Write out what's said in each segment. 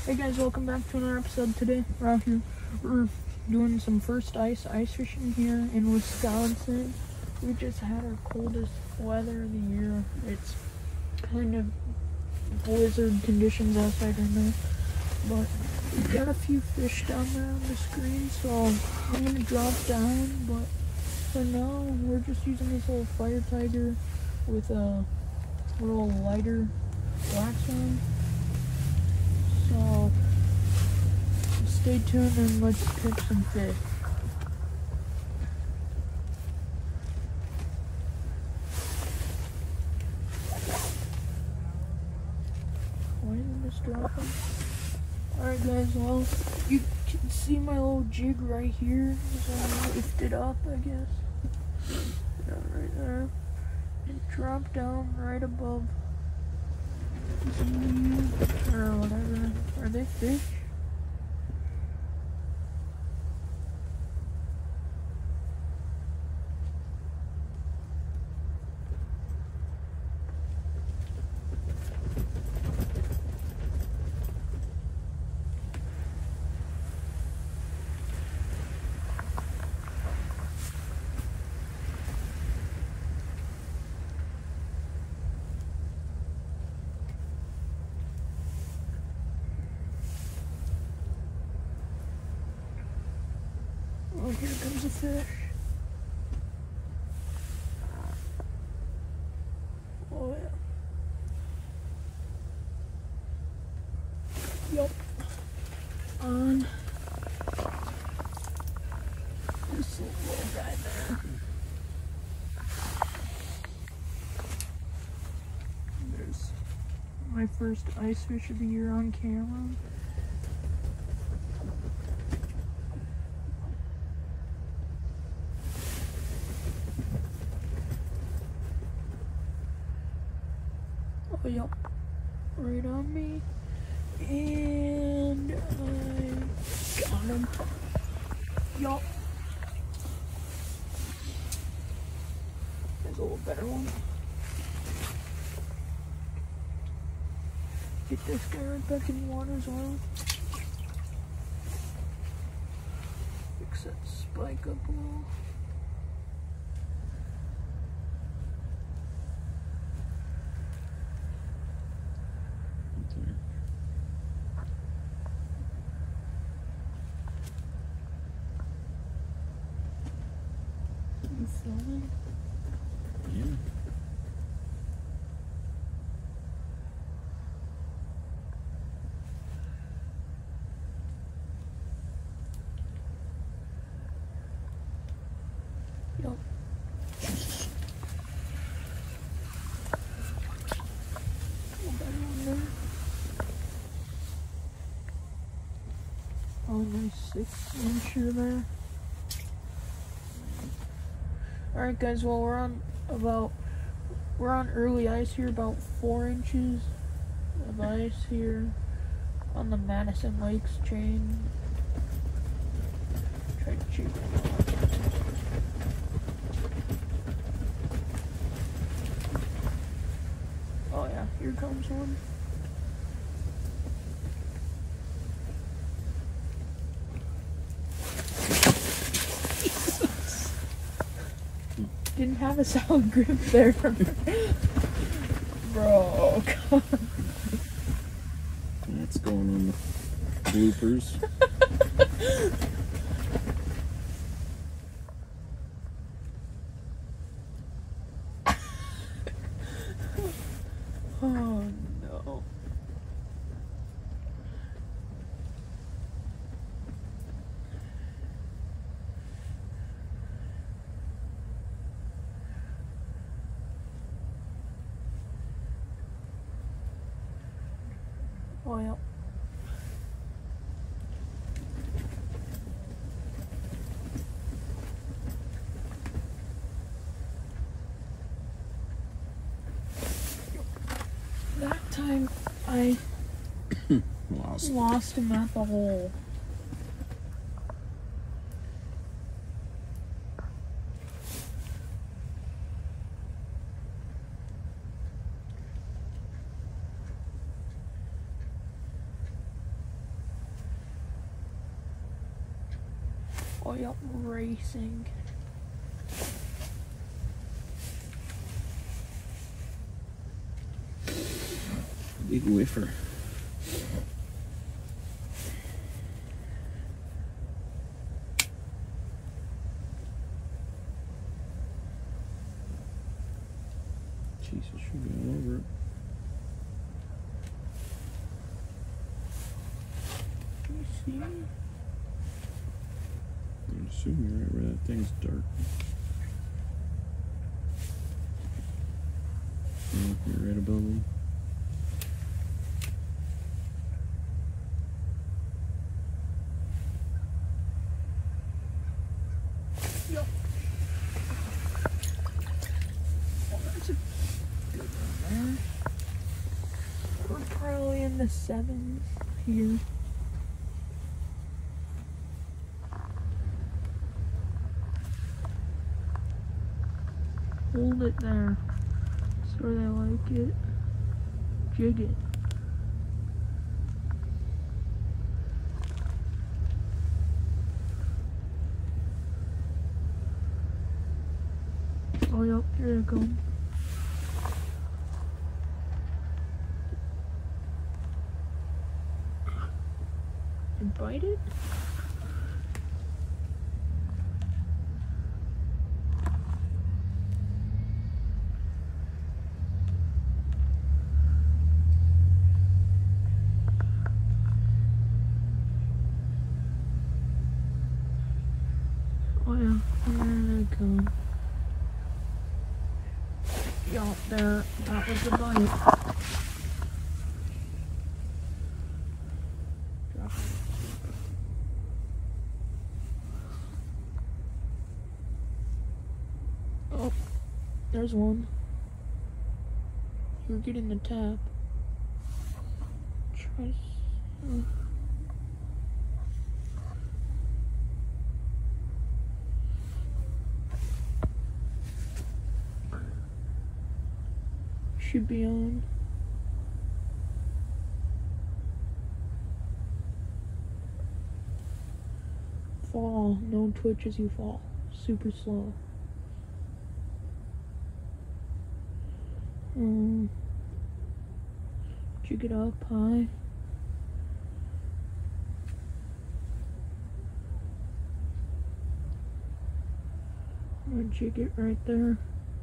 Hey guys, welcome back to another episode. Today we're out here, we're doing some first ice fishing here in Wisconsin. We just had our coldest weather of the year. It's kind of blizzard conditions outside right now, but we've got a few fish down there on the screen, so I'm gonna drop down. But for now, we're just using this little fire tiger with a little lighter wax on. So stay tuned and let's catch some fish. Why isn't this dropping? Alright guys, well, you can see my little jig right here. So lift it up, I guess. Yeah, right there. And drop down right above these leaves or whatever. Are they fish? Oh, here comes a fish. Oh yeah. Yup. On this little guy there. There's my first ice fish of the year on camera. Oh, yep, right on me, and I got him. Yup. There's a little better one. Get this guy right back in the water as well. Fix that spike up a little. You filming? Yeah. Yup. Oh, nice 6-incher there. Alright guys, well we're on early ice here, about 4 inches of ice here on the Madison Lakes Chain. Try to chew that out. Oh yeah, here comes one. Didn't have a solid grip there. Bro, come on. That's going on the bloopers. Oh no. Oh yeah. That time I lost him at the hole. Oh, yep, racing. Big whiffer. Jesus, should be all over it. You see? I'm assuming right where that thing's dark. Oh, you're right above them. Yep. Oh, that's a good one there. We're probably in the 7s here. Hold it there. That's where they like it. Jig it. Oh, yep, here they come. And bite it? Oh yeah, there they come. Yup, there, that was the bite. Drop it. Oh, there's one. You're getting the tap. Try to... Should be on. Fall. No twitch as you fall. Super slow. Jig it up high. I'm gonna jig it right there.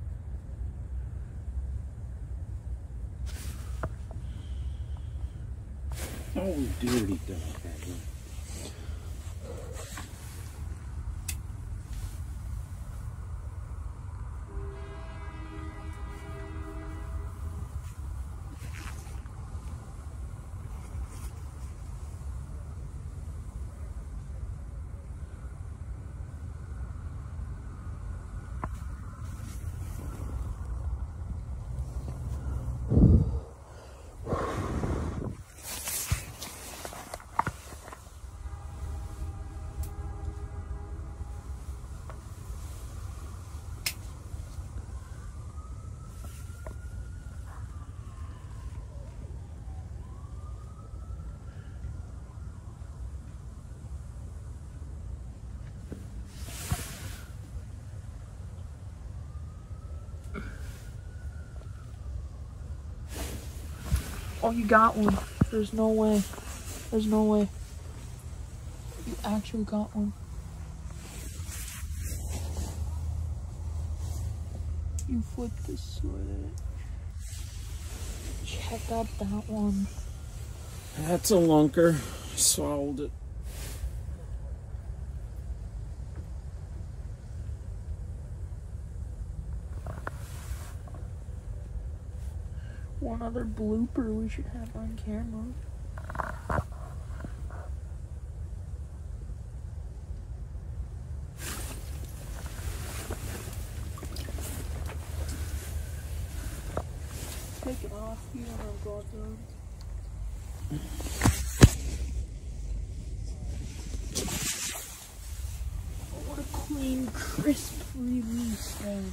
Oh, dirty dog. Oh, you got one. There's no way. There's no way. You actually got one. You flipped the switch. Check out that one. That's a lunker. Swallowed it. One other blooper we should have on camera. Take it off, you don't have gloves on. Oh, what a clean, crisp release there.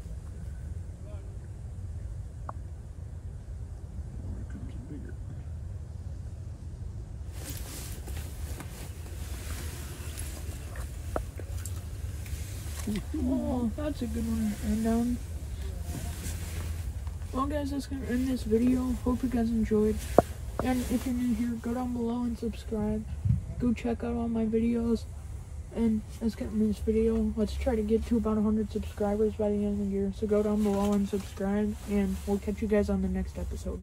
Here comes a bigger. Oh, that's a good one to end on. Well, guys, that's going to end this video. Hope you guys enjoyed. And if you're new here, go down below and subscribe. Go check out all my videos. And that's going to end this video. Let's try to get to about 100 subscribers by the end of the year. So go down below and subscribe. And we'll catch you guys on the next episode.